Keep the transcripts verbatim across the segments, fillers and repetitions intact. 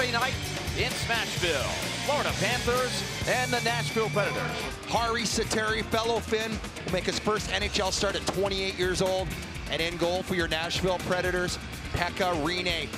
Thursday night in Smashville. Florida Panthers and the Nashville Predators. Harri Sateri, fellow Finn, will make his first N H L start at twenty-eight years old. And in goal for your Nashville Predators, Pekka Rinne.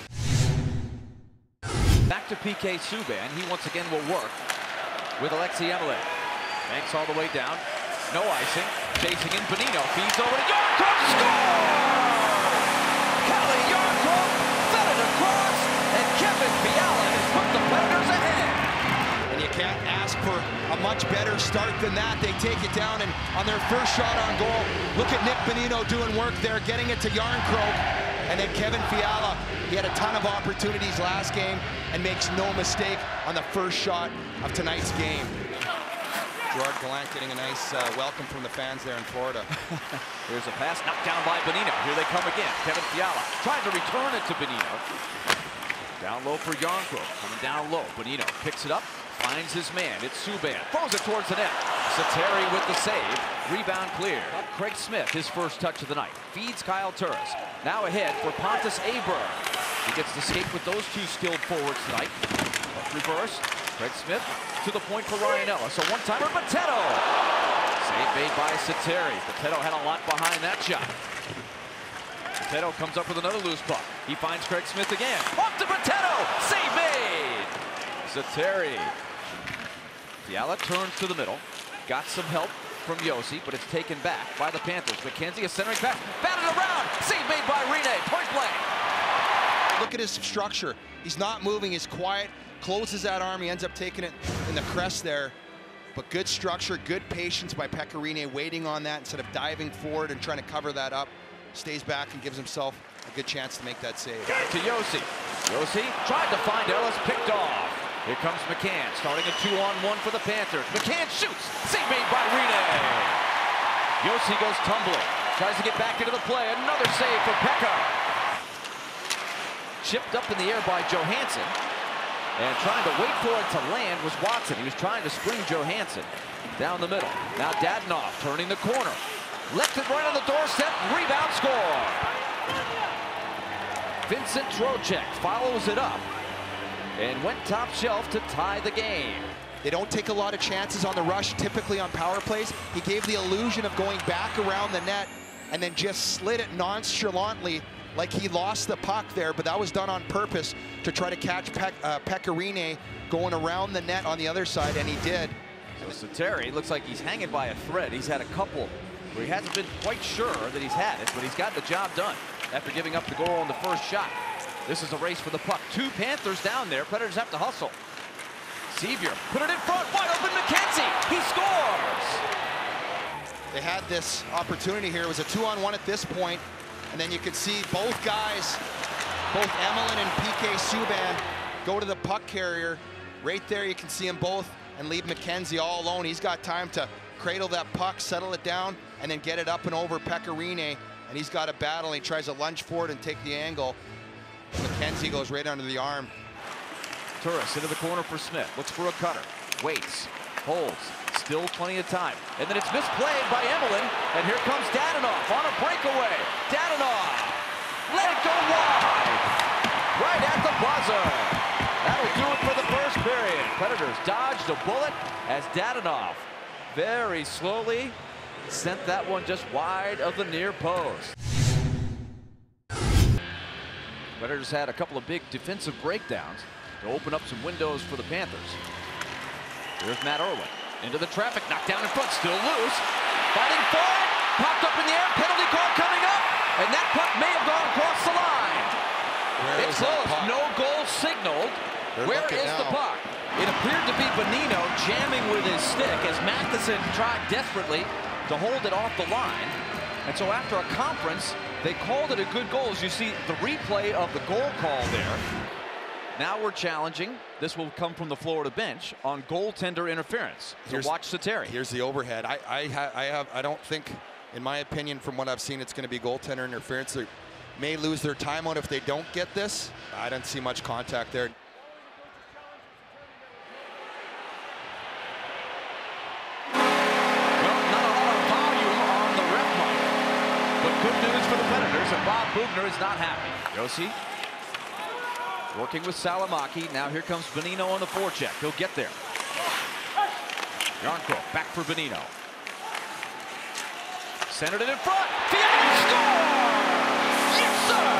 Back to P K Subban. He once again will work with Alexei Emelin. Banks all the way down. No icing. Chasing in Bonino. Feeds over to Jarnkrok. Score! Calle Jarnkrok fed it across, and Kevin Fiala has put the Predators ahead. And you can't ask for a much better start than that. They take it down, and on their first shot on goal, look at Nick Bonino doing work there, getting it to Jarnkrok. And then Kevin Fiala, he had a ton of opportunities last game and makes no mistake on the first shot of tonight's game. Gerard Gallant getting a nice uh, welcome from the fans there in Florida. Here's a pass knocked down by Bonino. Here they come again. Kevin Fiala trying to return it to Bonino. Down low for Jarnkrok. Coming down low. Bonino picks it up. Finds his man. It's Subban. Throws it towards the net. Sateri with the save. Rebound clear. Craig Smith, his first touch of the night. Feeds Kyle Turris. Now ahead for Pontus Aberg. He gets the skate with those two skilled forwards tonight. Reverse. Craig Smith to the point for Ryan Ellis. A one-timer. Boteto. Save made by Sateri. Boteto had a lot behind that shot. Boteto comes up with another loose puck. He finds Craig Smith again. Off to Boteto. Save made. Sateri. Fiala turns to the middle. Got some help from Josi, but it's taken back by the Panthers. McKenzie, a centering pass. Batted around. Save made by Rinne. Point blank. Look at his structure. He's not moving. He's quiet. Closes that arm. He ends up taking it in the crest there. But good structure, good patience by Pekka Rinne, waiting on that instead of diving forward and trying to cover that up. Stays back and gives himself a good chance to make that save. Got it to Josi. Josi tried to find Ellis, picked off. Here comes McCann, starting a two-on-one for the Panthers. McCann shoots. Save made by Rinne. Josi goes tumbling. Tries to get back into the play. Another save for Pekka. Chipped up in the air by Johansson. And trying to wait for it to land was Watson. He was trying to spring Johansson down the middle. Now Dadonov turning the corner. Left it right on the doorstep. Rebound score. Vincent Trocheck follows it up and went top shelf to tie the game. They don't take a lot of chances on the rush, typically on power plays. He gave the illusion of going back around the net and then just slid it nonchalantly like he lost the puck there, but that was done on purpose to try to catch Pe uh, Pekka Rinne going around the net on the other side, and he did. So Sateri looks like he's hanging by a thread. He's had a couple where he hasn't been quite sure that he's had it, but he's got the job done after giving up the goal on the first shot. This is a race for the puck. Two Panthers down there. Predators have to hustle. Sevier put it in front. Wide open McKenzie. He scores. They had this opportunity here. It was a two-on-one at this point. And then you can see both guys, both Emelin and P K Subban, go to the puck carrier. Right there, you can see them both and leave McKenzie all alone. He's got time to cradle that puck, settle it down, and then get it up and over Pekka Rinne. And he's got a battle. He tries to lunge forward and take the angle. McKenzie goes right under the arm. Turris into the corner for Smith. Looks for a cutter. Waits. Holds. Still plenty of time. And then it's misplayed by Emelin. And here comes Dadonov on a breakaway. Dadonov. Let it go wide. Right at the buzzer. That'll do it for the first period. Predators dodged a bullet as Dadonov very slowly sent that one just wide of the near post. Predators had a couple of big defensive breakdowns to open up some windows for the Panthers. Here's Matt Irwin. Into the traffic, knocked down in front, still loose. Fighting for it, popped up in the air, penalty call coming up, and that puck may have gone across the line. Where it's close, no goal signaled. They're Where is now. the puck? It appeared to be Bonino jamming with his stick as Matheson tried desperately to hold it off the line. And so after a conference, they called it a good goal. As you see the replay of the goal call there. Now we're challenging. This will come from the Florida bench on goaltender interference. So Here's, watch Sateri. Here's the overhead. I, I, ha, I have. I don't think, in my opinion, from what I've seen, it's going to be goaltender interference. They may lose their timeout if they don't get this. I don't see much contact there. Well, not a lot of volume on the ref mic, but good news for the Predators, and Bob Boughner is not happy. Josi Working with Salomaki. Now here comes Bonino on the forecheck. He'll get there. Jarnkrok back for Bonino. Centered it in front. Fiala scores! Yes, sir!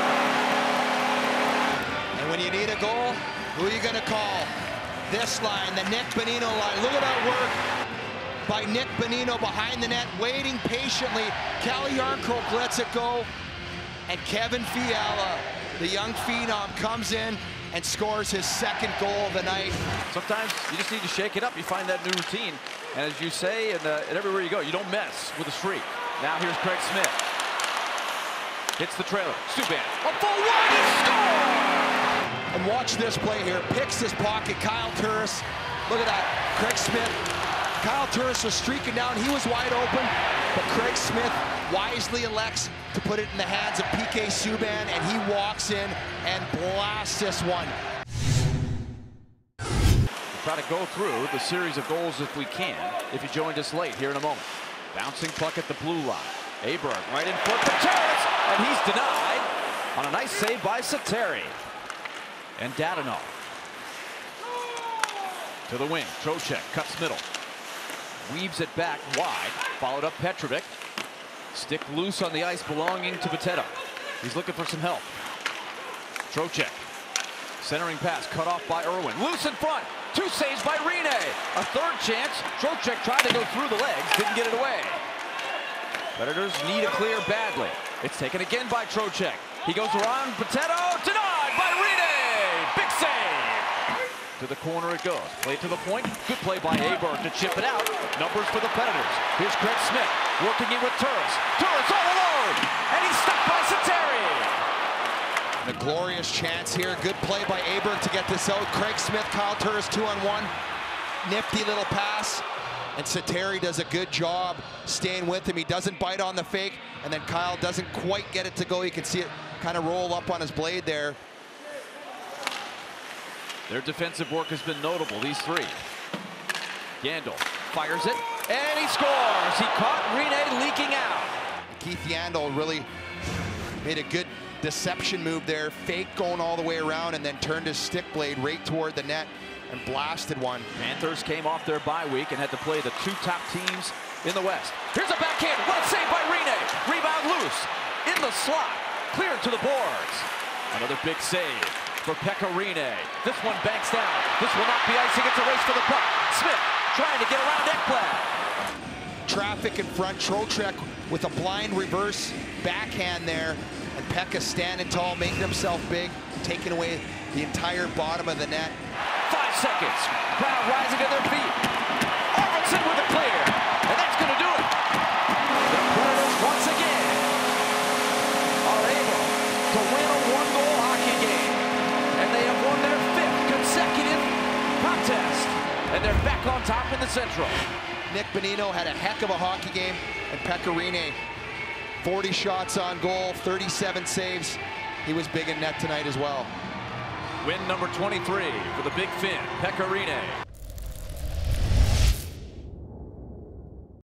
And when you need a goal, who are you going to call? This line, the Nick Bonino line. Look at that work by Nick Bonino behind the net, waiting patiently. Calle Jarnkrok lets it go. And Kevin Fiala, the young phenom, comes in and scores his second goal of the night. Sometimes you just need to shake it up. You find that new routine. And as you say, and, uh, and everywhere you go, you don't mess with a streak. Now here's Craig Smith. Hits the trailer. Subban. A full one and score! And watch this play here. Picks his pocket. Kyle Turris. Look at that. Craig Smith. Kyle Turris was streaking down. He was wide open. But Craig Smith wisely elects to put it in the hands of P K Subban, and he walks in and blasts this one. We'll try to go through the series of goals if we can, if you joined us late here in a moment. Bouncing puck at the blue line. Aberg right in front for Turris, and he's denied on a nice save by Sateri. And Dadonov to the wing. Trocheck cuts middle. Weaves it back wide. Followed up Petrovic. Stick loose on the ice belonging to Bitetto. He's looking for some help. Trocheck. Centering pass cut off by Irwin. Loose in front. Two saves by Rinne. A third chance. Trocheck tried to go through the legs. Didn't get it away. Predators need a clear badly. It's taken again by Trocheck. He goes around Bitetto. Denied by Rinne. Big save. To the corner it goes. Play to the point. Good play by Aberg to chip it out. Numbers for the Predators. Here's Craig Smith working in with Turris. Turris all alone. And he's stopped by Sateri. And a glorious chance here. Good play by Aberg to get this out. Craig Smith, Kyle Turris, two on one. Nifty little pass. And Sateri does a good job staying with him. He doesn't bite on the fake. And then Kyle doesn't quite get it to go. You can see it kind of roll up on his blade there. Their defensive work has been notable, these three. Yandle fires it, and he scores. He caught Rinne leaking out. Keith Yandle really made a good deception move there. Fake going all the way around and then turned his stick blade right toward the net and blasted one. Panthers came off their bye week and had to play the two top teams in the West. Here's a backhand. What a save by Rinne. Rebound loose. In the slot. Cleared to the boards. Another big save for Pekka Rinne. This one banks down. This will not be icing. It's a race for the puck. Smith trying to get around Ekblad. Traffic in front. Trocheck with a blind reverse backhand there. And Pekka standing tall, making himself big, taking away the entire bottom of the net. Five seconds. Crowd rising to their feet. Arvidsson with a clear. And that's going to do it. The Predators once again are able to win a one-goal hockey game. And they have won their fifth consecutive contest. And they're back on top in the Central. Nick Bonino had a heck of a hockey game. And Pekka Rinne, forty shots on goal, thirty-seven saves. He was big in net tonight as well. Win number twenty-three for the Big Fin, Pekka Rinne.